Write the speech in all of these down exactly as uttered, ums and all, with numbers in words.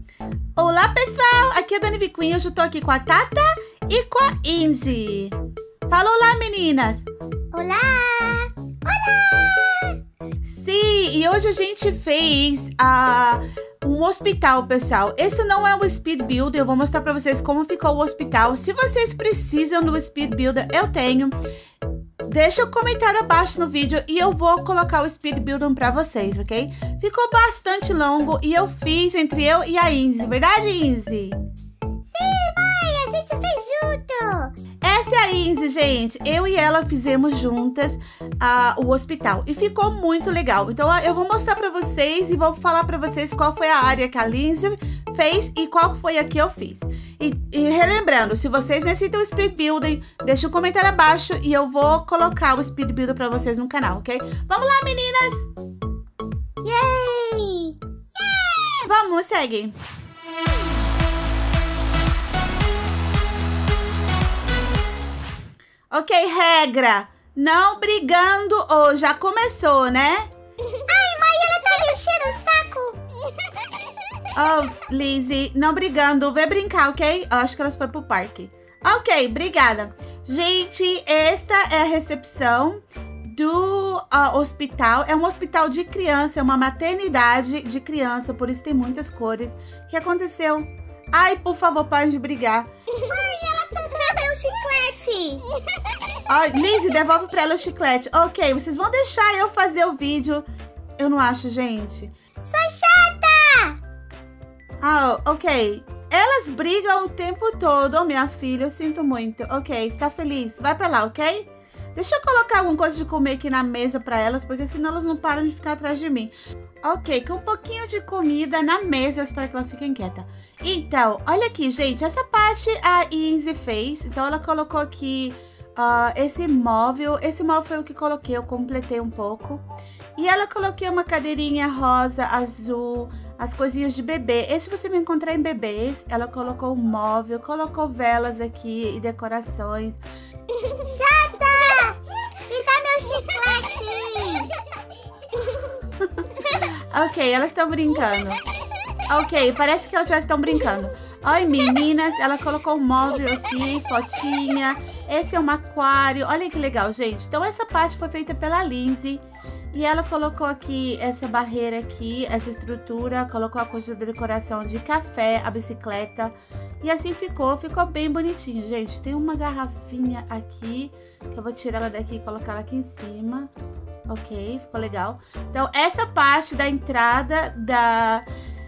Olá, pessoal! Aqui é a Dani Viquinha. Hoje eu tô aqui com a Tata e com a Inzi. Fala olá, meninas! Olá! Olá! Sim, e hoje a gente fez uh, um hospital, pessoal. Esse não é um Speed Builder. Eu vou mostrar pra vocês como ficou o hospital. Se vocês precisam do Speed Builder, eu tenho. Deixa o um comentário abaixo no vídeo e eu vou colocar o Speed Builder pra vocês, ok? Ficou bastante longo e eu fiz entre eu e a Inzi. Verdade, Inzi? Sim, mãe! A gente fez junto! Essa é a Inzi, gente. Eu e ela fizemos juntas uh, o hospital. E ficou muito legal. Então, uh, eu vou mostrar pra vocês e vou falar pra vocês qual foi a área que a Lindsay fez e qual foi a que eu fiz. E, e relembrando, se vocês necessitam o Speed Building, deixa um comentário abaixo e eu vou colocar o Speed Builder pra vocês no canal, ok? Vamos lá, meninas! Yay! Yay! Vamos, segue! Ok, regra. Não brigando ou já começou, né? Ai, mãe, ela tá me enchendo o saco. Oh, Lizzie, não brigando. Vem brincar, ok? Eu acho que elas foram pro parque. Ok, obrigada. Gente, esta é a recepção do uh, hospital. É um hospital de criança, é uma maternidade de criança, por isso tem muitas cores. O que aconteceu? Ai, por favor, pare de brigar. Mãe, ela tomou meu chiclete. Ai, Lizzie, devolve pra ela o chiclete. Ok, vocês vão deixar eu fazer o vídeo. Eu não acho, gente. Sua chata! Ah, ok. Elas brigam o tempo todo. Oh, minha filha, eu sinto muito. Ok, está feliz? Vai pra lá, ok? Deixa eu colocar alguma coisa de comer aqui na mesa pra elas, porque senão elas não param de ficar atrás de mim. Ok, com um pouquinho de comida na mesa, eu espero que elas fiquem quietas. Então, olha aqui, gente. Essa parte a Inzi fez. Então, ela colocou aqui uh, esse móvel. Esse móvel foi o que coloquei, eu completei um pouco. E ela coloquei uma cadeirinha rosa, azul, as coisinhas de bebê. Esse você vai encontrar em bebês. Ela colocou um móvel, colocou velas aqui e decorações. Chata! Me dá meu chiclete! Ok, elas estão brincando. Ok, parece que elas já estão brincando. Oi, meninas, ela colocou um móvel aqui, fotinha. Esse é um aquário. Olha que legal, gente. Então, essa parte foi feita pela Lindsay. E ela colocou aqui essa barreira aqui, essa estrutura. Colocou a coisa de decoração de café, a bicicleta. E assim ficou. Ficou bem bonitinho, gente. Tem uma garrafinha aqui, que eu vou tirar ela daqui e colocar ela aqui em cima. Ok, ficou legal. Então, essa parte da entrada da,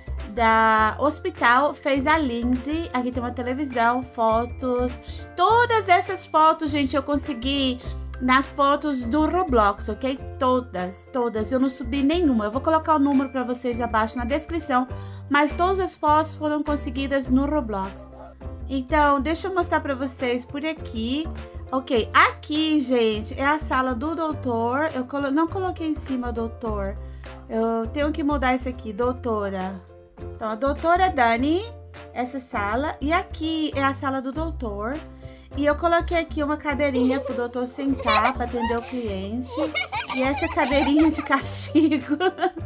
da hospital fez a Lindsay. Aqui tem uma televisão, fotos. Todas essas fotos, gente, eu consegui nas fotos do Roblox, ok? Todas, todas. Eu não subi nenhuma. Eu vou colocar o número pra vocês abaixo na descrição. Mas todas as fotos foram conseguidas no Roblox. Então, deixa eu mostrar pra vocês por aqui. Ok, aqui, gente, é a sala do doutor. Eu colo não coloquei em cima doutor. Eu tenho que mudar isso aqui, doutora. Então, a doutora Dani, essa sala. E aqui é a sala do doutor. E eu coloquei aqui uma cadeirinha pro doutor sentar para atender o cliente. E essa cadeirinha de castigo.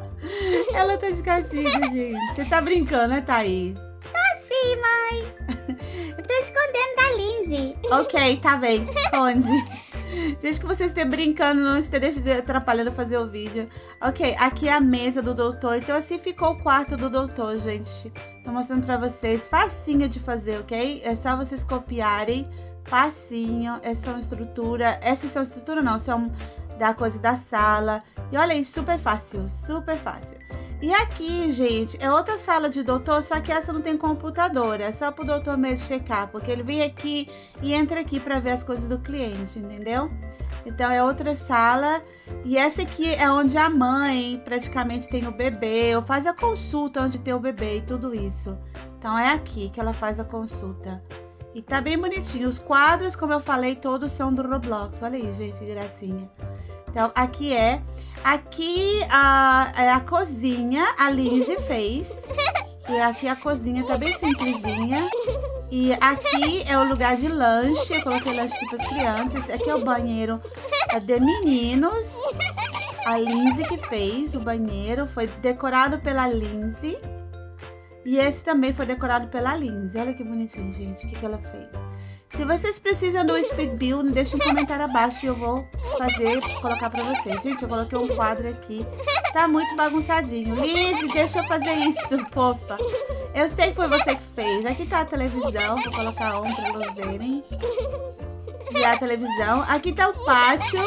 Ela tá de castigo, gente. Você tá brincando, né, Thaís? Tô sim, mãe. Eu tô escondendo da Lindsay. Ok, tá bem. Esconde. Gente, que vocês estejam brincando, não estejam atrapalhando fazer o vídeo. Ok, aqui é a mesa do doutor. Então, assim ficou o quarto do doutor, gente. Tô mostrando pra vocês. Facinho de fazer, ok? É só vocês copiarem. Facinho. Essa é uma estrutura. Essas são estrutura, não. São da coisa da sala. E olha aí, super fácil. Super fácil. E aqui, gente, é outra sala de doutor, só que essa não tem computador, é só pro doutor mesmo checar, porque ele vem aqui e entra aqui pra ver as coisas do cliente, entendeu? Então, é outra sala, e essa aqui é onde a mãe praticamente tem o bebê, ou faz a consulta onde tem o bebê e tudo isso. Então, é aqui que ela faz a consulta. E tá bem bonitinho, os quadros, como eu falei, todos são do Roblox, olha aí, gente, que gracinha. Então, aqui é. Aqui a, é a cozinha, a Lindsay fez. E aqui a cozinha tá bem simplesinha. E aqui é o lugar de lanche. Eu coloquei lanche aqui para as crianças. Aqui é o banheiro de meninos. A Lindsay que fez o banheiro. Foi decorado pela Lindsay. E esse também foi decorado pela Lindsay. Olha que bonitinho, gente. O que, que ela fez. Se vocês precisam do speed build, deixa um comentário abaixo e eu vou fazer, colocar pra vocês. Gente, eu coloquei um quadro aqui. Tá muito bagunçadinho. Lizzy, deixa eu fazer isso, fofa. Eu sei que foi você que fez. Aqui tá a televisão. Vou colocar on pra eles verem. E a televisão. Aqui tá o pátio.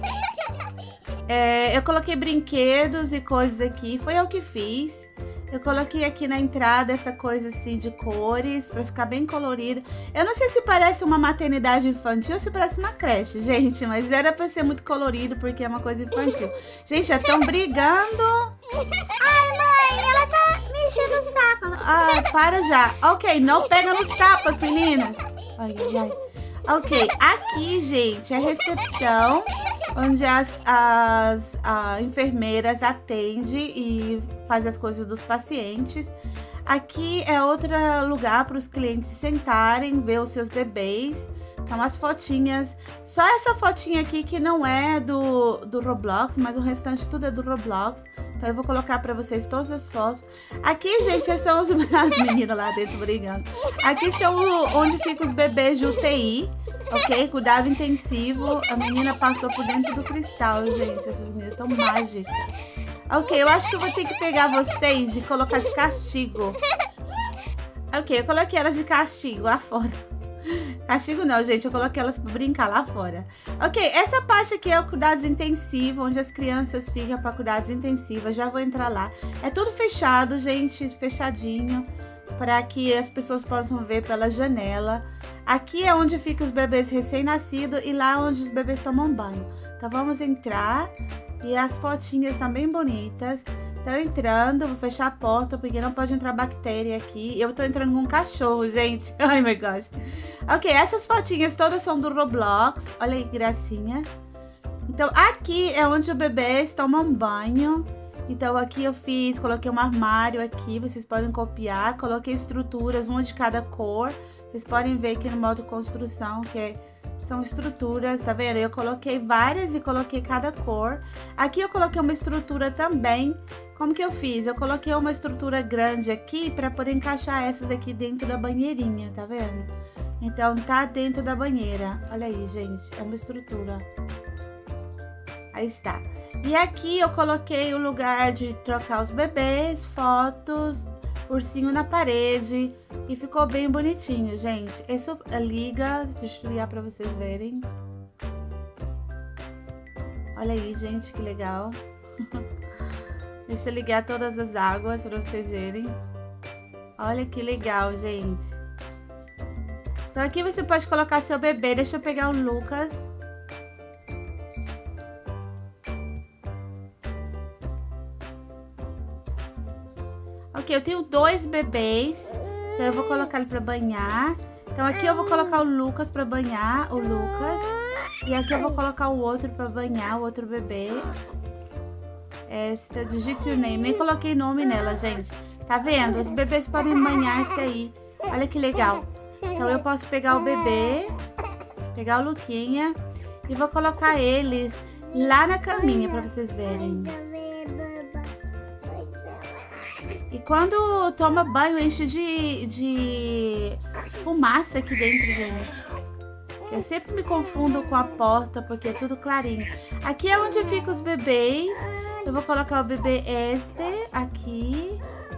É, eu coloquei brinquedos e coisas aqui. Foi eu que fiz. Eu coloquei aqui na entrada essa coisa assim de cores pra ficar bem colorido. Eu não sei se parece uma maternidade infantil ou se parece uma creche, gente. Mas era pra ser muito colorido porque é uma coisa infantil. Gente, já estão brigando. Ai, mãe, ela tá me enchendo o saco. Ah, para já. Ok, não pega nos tapas, meninas. Ai, ai, ai. Ok, aqui, gente, é a recepção, onde as, as a enfermeiras atendem e fazem as coisas dos pacientes. Aqui é outro lugar para os clientes se sentarem, ver os seus bebês. Então, as fotinhas. Só essa fotinha aqui que não é do, do Roblox, mas o restante tudo é do Roblox. Então, eu vou colocar para vocês todas as fotos. Aqui, gente, são os, as meninas lá dentro brigando. Aqui são o, onde ficam os bebês de U T I. Ok? Cuidado intensivo. A menina passou por dentro do cristal, gente. Essas meninas são mágicas. Ok, eu acho que eu vou ter que pegar vocês e colocar de castigo. Ok, eu coloquei elas de castigo lá fora. Castigo não, gente. Eu coloquei elas pra brincar lá fora. Ok, essa parte aqui é o cuidados intensivos, onde as crianças ficam para cuidados intensivos. Já vou entrar lá. É tudo fechado, gente. Fechadinho. Para que as pessoas possam ver pela janela. Aqui é onde ficam os bebês recém-nascidos e lá onde os bebês tomam banho. Então vamos entrar. E as fotinhas estão bem bonitas. Estão entrando, vou fechar a porta porque não pode entrar bactéria aqui. Eu tô entrando com um cachorro, gente. Ai, meu gosh. Ok, essas fotinhas todas são do Roblox. Olha aí que gracinha. Então aqui é onde os bebês tomam banho. Então aqui eu fiz, coloquei um armário aqui, vocês podem copiar. Coloquei estruturas, uma de cada cor. Vocês podem ver aqui no modo construção que é... São estruturas, tá vendo? Eu coloquei várias e coloquei cada cor. Aqui eu coloquei uma estrutura também. Como que eu fiz? Eu coloquei uma estrutura grande aqui para poder encaixar essas aqui dentro da banheirinha, tá vendo? Então tá dentro da banheira. Olha aí, gente, é uma estrutura. Aí está. E aqui eu coloquei o lugar de trocar os bebês, fotos, ursinho na parede. E ficou bem bonitinho, gente. Esse é liga, deixa eu ligar pra vocês verem. Olha aí, gente, que legal. Deixa eu ligar todas as águas pra vocês verem. Olha que legal, gente. Então aqui você pode colocar seu bebê. Deixa eu pegar o Lucas. Ok, eu tenho dois bebês. Então eu vou colocar ele pra banhar. Então aqui eu vou colocar o Lucas pra banhar, o Lucas. E aqui eu vou colocar o outro pra banhar, o outro bebê. Esta, digite o name. Nem coloquei nome nela, gente. Tá vendo? Os bebês podem banhar-se aí. Olha que legal. Então eu posso pegar o bebê, pegar o Luquinha e vou colocar eles lá na caminha pra vocês verem. E quando toma banho, enche de, de fumaça aqui dentro, gente. Eu sempre me confundo com a porta, porque é tudo clarinho. Aqui é onde ficam os bebês. Eu vou colocar o bebê este aqui.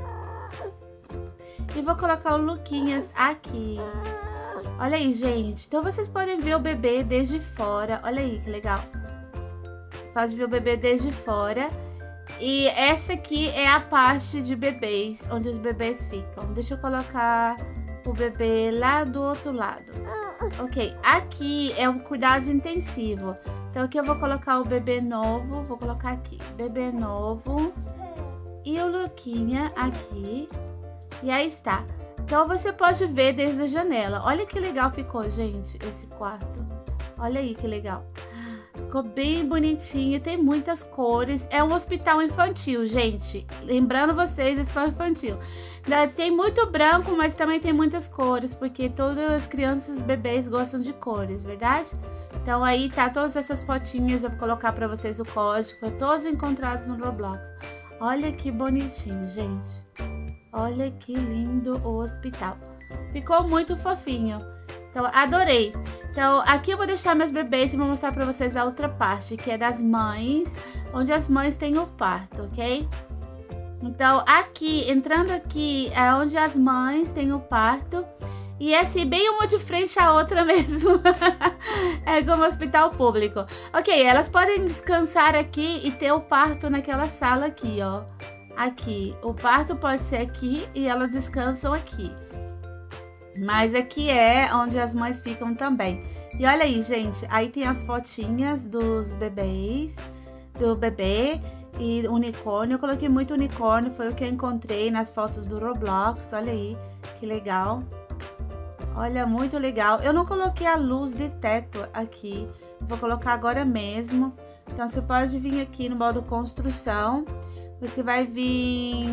E vou colocar o Luquinhas aqui. Olha aí, gente. Então vocês podem ver o bebê desde fora. Olha aí, que legal. Pode ver o bebê desde fora. E essa aqui é a parte de bebês, onde os bebês ficam. Deixa eu colocar o bebê lá do outro lado. Ok, aqui é um cuidado intensivo. Então aqui eu vou colocar o bebê novo. Vou colocar aqui, bebê novo. E o Luquinha aqui. E aí está. Então você pode ver desde a janela. Olha que legal ficou, gente, esse quarto. Olha aí que legal. Ficou bem bonitinho, tem muitas cores. É um hospital infantil, gente. Lembrando vocês, hospital infantil. Tem muito branco, mas também tem muitas cores, porque todas as crianças e bebês gostam de cores, verdade? Então aí tá todas essas fotinhas, eu vou colocar pra vocês o código, todos encontrados no Roblox. Olha que bonitinho, gente. Olha que lindo o hospital. Ficou muito fofinho. Então, adorei. Então, aqui eu vou deixar meus bebês e vou mostrar pra vocês a outra parte, que é das mães, onde as mães têm o parto, ok? Então, aqui, entrando aqui, é onde as mães têm o parto. E é assim, bem uma de frente à outra mesmo. É como hospital público. Ok, elas podem descansar aqui e ter o parto naquela sala aqui, ó. Aqui, o parto pode ser aqui e elas descansam aqui. Mas aqui é onde as mães ficam também. E olha aí, gente, aí tem as fotinhas dos bebês, do bebê e unicórnio. Eu coloquei muito unicórnio, foi o que eu encontrei nas fotos do Roblox. Olha aí, que legal. Olha, muito legal. Eu não coloquei a luz de teto aqui. Vou colocar agora mesmo. Então, você pode vir aqui no modo construção. Você vai vir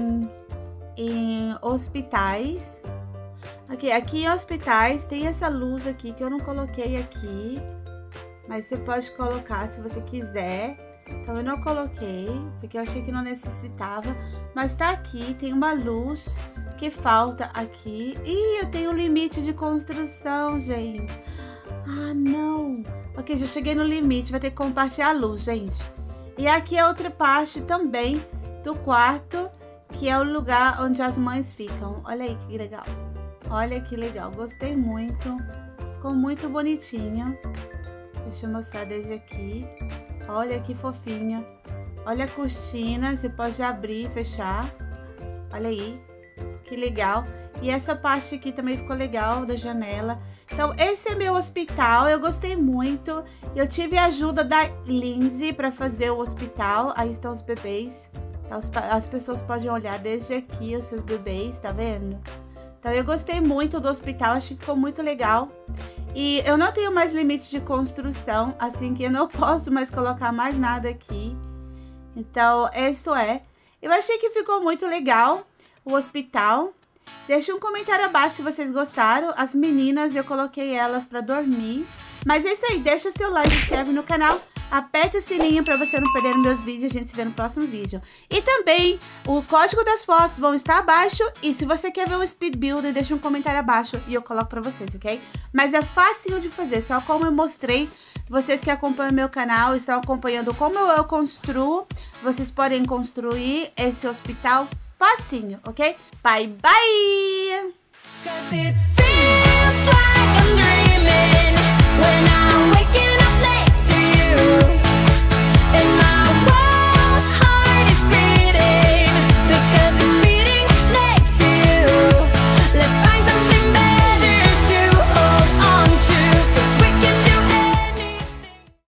em hospitais. Aqui, aqui em hospitais tem essa luz aqui que eu não coloquei aqui. Mas você pode colocar se você quiser. Então, eu não coloquei, porque eu achei que não necessitava. Mas tá aqui, tem uma luz que falta aqui. Ih, eu tenho limite de construção, gente. Ah, não. Ok, já cheguei no limite, vai ter que compartilhar a luz, gente. E aqui é outra parte também do quarto, que é o lugar onde as mães ficam. Olha aí que legal. Olha que legal, gostei muito. Ficou muito bonitinho. Deixa eu mostrar desde aqui. Olha que fofinha. Olha a cortina, você pode abrir e fechar. Olha aí. Que legal. E essa parte aqui também ficou legal, da janela. Então, esse é meu hospital. Eu gostei muito. Eu tive a ajuda da Lindsay para fazer o hospital. Aí estão os bebês. Então, as pessoas podem olhar desde aqui os seus bebês, tá vendo? Então, eu gostei muito do hospital. Acho que ficou muito legal. E eu não tenho mais limite de construção. Assim que eu não posso mais colocar mais nada aqui. Então, isso é. Eu achei que ficou muito legal o hospital. Deixa um comentário abaixo se vocês gostaram. As meninas, eu coloquei elas pra dormir. Mas é isso aí, deixa seu like, se inscreve no canal. Aperta o sininho pra você não perder meus vídeos. A gente se vê no próximo vídeo. E também, o código das fotos vão estar abaixo. E se você quer ver o Speed Builder, deixa um comentário abaixo e eu coloco pra vocês, ok? Mas é fácil de fazer, só como eu mostrei. Vocês que acompanham meu canal, estão acompanhando como eu construo. Vocês podem construir esse hospital facinho, ok? Bye, bye!